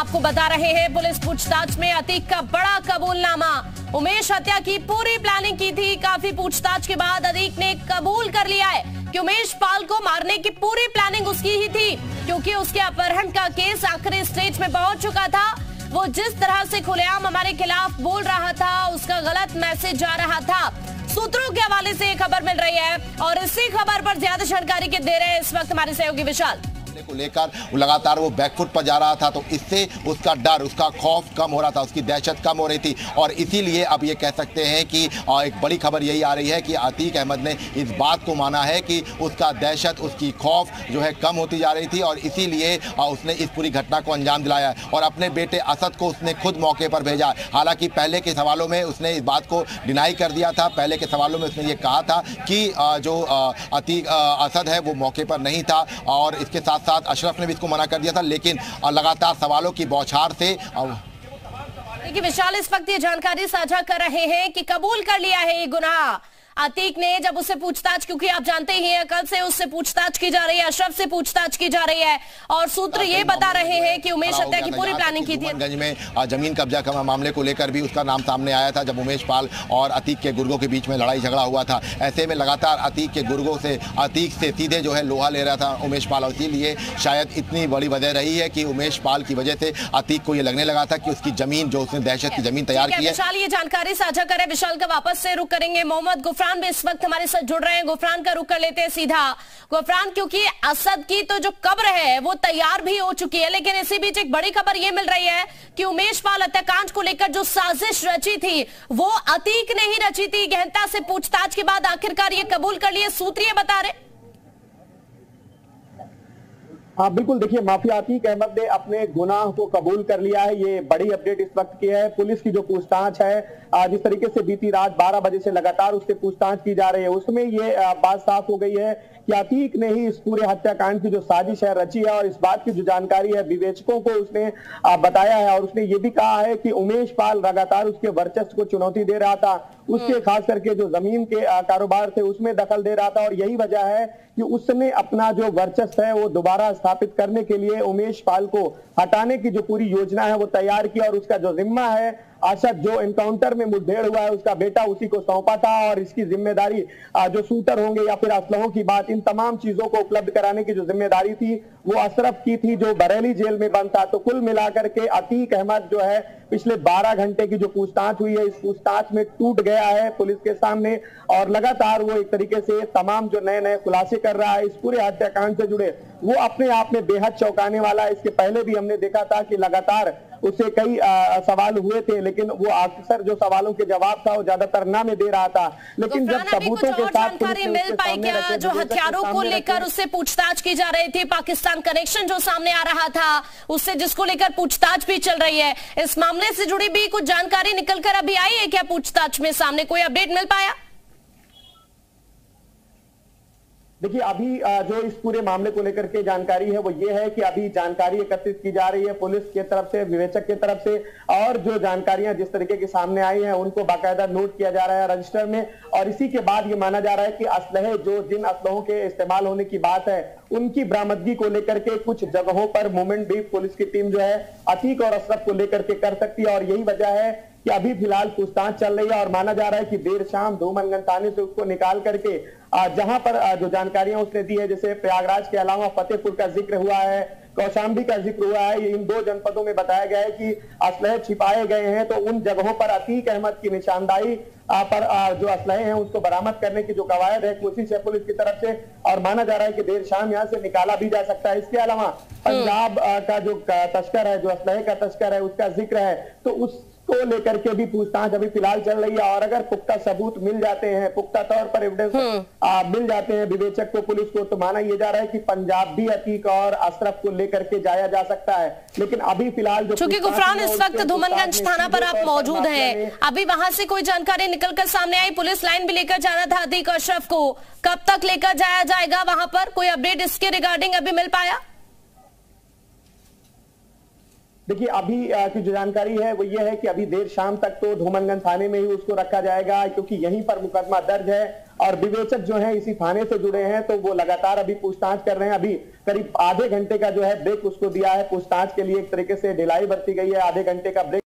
आपको बता रहे हैं, पुलिस पूछताछ में अतीक का बड़ा कबूलनामा। उमेश हत्या की पूरी प्लानिंग की थी। काफी पूछताछ के बाद अतीक ने कबूल कर लिया है कि उमेश पाल को मारने की पूरी प्लानिंग उसकी ही थी, क्योंकि उसके अपहरण का केस आखिरी स्टेज में पहुंच चुका था। वो जिस तरह से खुलेआम हमारे खिलाफ बोल रहा था, उसका गलत मैसेज जा रहा था। सूत्रों के हवाले से खबर मिल रही है और इसी खबर पर ज्यादा जानकारी के दे रहे हैं इस वक्त हमारे सहयोगी विशाल। को लेकर लगातार वो बैकफुट पर जा रहा था, तो इससे उसका डर, उसका खौफ कम हो रहा था, उसकी दहशत कम हो रही थी। और इसीलिए अब ये कह सकते हैं कि एक बड़ी खबर यही आ रही है कि अतीक अहमद ने इस बात को माना है कि उसका दहशत, उसकी खौफ जो है कम होती जा रही थी और इसीलिए उसने इस पूरी घटना को अंजाम दिलाया है। और अपने बेटे असद को उसने खुद मौके पर भेजा। हालांकि पहले के सवालों में उसने इस बात को डिनाई कर दिया था। पहले के सवालों में उसने ये कहा था कि जो अतीक असद है वो मौके पर नहीं था, और इसके साथ साथ अशरफ ने भी इसको मना कर दिया था। लेकिन लगातार सवालों की बौछार से देखिए विशाल इस वक्त ये जानकारी साझा कर रहे हैं कि कबूल कर लिया है ये गुनाह अतीक ने। जब उससे पूछताछ, क्योंकि आप जानते ही हैं कल से उससे पूछताछ की जा रही है, अशरफ से पूछताछ की जा रही है, और सूत्र ये बता रहे हैं कि उमेश हत्या की पूरी प्लानिंग की थी। गंज में जमीन कब्जा का मामले को लेकर भी उसका नाम सामने आया था, जब उमेश पाल और अतीक के गुर्गों के बीच में लड़ाई झगड़ा हुआ था। ऐसे में लगातार अतीक के गुर्गों से, अतीक से सीधे जो है लोहा ले रहा था उमेश पाल, और इसीलिए शायद इतनी बड़ी वजह रही है कि उमेश पाल की वजह से अतीक को ये लगने लगा था कि उसकी जमीन, जो उसने दहशत की जमीन तैयार की है। विशाल ये जानकारी साझा करे, विशाल का वापस से रुख करेंगे। मोहम्मद गुफरान भी इस वक्त हमारे साथ जुड़ रहे हैं। गुफरान का रुख कर लेते हैं सीधा। गुफरान, क्योंकि असद की तो जो कब्र है वो तैयार भी हो चुकी है, लेकिन इसी बीच एक बड़ी खबर ये मिल रही है कि उमेश पाल हत्याकांड को लेकर जो साजिश रची थी वो अतीक ने ही रची थी। गहनता से पूछताछ के बाद आखिरकार ये कबूल कर लिए, सूत्र ये बता रहे। हाँ बिल्कुल, देखिए माफिया अतीक अहमद ने अपने गुनाह को कबूल कर लिया है। ये बड़ी अपडेट इस वक्त की है। पुलिस की जो पूछताछ है, जिस तरीके से बीती रात 12 बजे से लगातार उससे पूछताछ की जा रही है, उसमें ये बात साफ हो गई है कि अतीक ने ही इस पूरे हत्याकांड की जो साजिश है रची है। और इस बात की जो जानकारी है विवेचकों को उसने बताया है, और उसने ये भी कहा है कि उमेश पाल लगातार उसके वर्चस्व को चुनौती दे रहा था, उसके खास करके जो जमीन के कारोबार थे उसमें दखल दे रहा था। और यही वजह है कि उसने अपना जो वर्चस्व है वो दोबारा स्थापित करने के लिए उमेश पाल को हटाने की जो पूरी योजना है वो तैयार की, और उसका जो जिम्मा है असद, जो एनकाउंटर में मुठभेड़ हुआ है उसका बेटा, उसी को सौंपा था। और इसकी जिम्मेदारी जो शूटर होंगे या फिर असलहों की बात, इन तमाम चीजों को उपलब्ध कराने की जो जिम्मेदारी थी वो अशरफ की थी, जो बरेली जेल में बंद था। तो कुल मिलाकर के अतीक अहमद जो है पिछले 12 घंटे की जो पूछताछ हुई है, इस पूछताछ में टूट गया है पुलिस के सामने, और लगातार वो एक तरीके से तमाम जो नए नए खुलासे कर रहा है इस पूरे हत्याकांड से जुड़े, वो अपने आप में बेहद चौंकाने वाला है। इसके पहले भी हमने देखा था कि लगातार उससे कई सवाल हुए थे, लेकिन वो अक्सर जो सवालों के जवाब था वो ज्यादातर ना में दे रहा था। लेकिन जब सबूतों के साथ जानकारी मिल पाई क्या, जो हथियारों को लेकर उससे पूछताछ की जा रही थी, पाकिस्तान कनेक्शन जो सामने आ रहा था उससे, जिसको लेकर पूछताछ भी चल रही है, इस मामले से जुड़ी भी कुछ जानकारी निकल कर अभी आई है क्या? पूछताछ में सामने कोई अपडेट मिल पाया? देखिए अभी जो इस पूरे मामले को लेकर के जानकारी है वो ये है कि अभी जानकारी एकत्रित की जा रही है पुलिस की तरफ से, विवेचक की तरफ से, और जो जानकारियां जिस तरीके की सामने आई हैं उनको बाकायदा नोट किया जा रहा है रजिस्टर में। और इसी के बाद ये माना जा रहा है कि असलहे, जो जिन असलहों के इस्तेमाल होने की बात है उनकी बरामदगी को लेकर के कुछ जगहों पर मूवमेंट भी पुलिस की टीम जो है अतीक और अशरफ को लेकर के कर सकती है। और यही वजह है कि अभी फिलहाल पूछताछ चल रही है, और माना जा रहा है कि देर शाम धूमनगंज थाने से उसको निकाल करके जहां पर जो जानकारियां उसने दी है, जैसे प्रयागराज के अलावा फतेहपुर का जिक्र हुआ है, कौशाम्बी का जिक्र हुआ है, इन 2 जनपदों में बताया गया है कि असलहे छिपाए गए हैं। तो उन जगहों पर अतीक अहमद की निशानदाही पर जो असलहे हैं उसको बरामद करने की जो कवायद है कोशिश है पुलिस की तरफ से, और माना जा रहा है कि देर शाम यहाँ से निकाला भी जा सकता है। इसके अलावा पंजाब का जो तस्कर है, जो असलहे का तस्कर है, उसका जिक्र है, तो उसको लेकर के भी पूछताछ अभी फिलहाल चल रही है। और अगर पुख्ता सबूत मिल जाते हैं, पुख्ता तौर पर एविडेंस मिल जाते हैं विवेचक को, पुलिस को, तो माना यह जा रहा है कि पंजाब भी अतीक और अशरफ को लेकर के जाया जा सकता है। लेकिन अभी फिलहाल जो, चूंकि गुफरान इस वक्त धूमनगंज थाना पर आप मौजूद हैं, अभी वहां से कोई जानकारी निकलकर सामने आई? पुलिस लाइन भी लेकर जाना था अतीक और अशरफ को, कब तक लेकर जाया जाएगा वहां पर? कोई अपडेट इसके रिगार्डिंग अभी मिल पाया? देखिए अभी की जो जानकारी है वो ये है कि अभी देर शाम तक तो धूमनगंज थाने में ही उसको रखा जाएगा, क्योंकि यहीं पर मुकदमा दर्ज है और विवेचक जो है इसी थाने से जुड़े हैं, तो वो लगातार अभी पूछताछ कर रहे हैं। अभी करीब आधे घंटे का जो है ब्रेक उसको दिया है पूछताछ के लिए, एक तरीके से ढिलाई बरती गई है, आधे घंटे का ब्रेक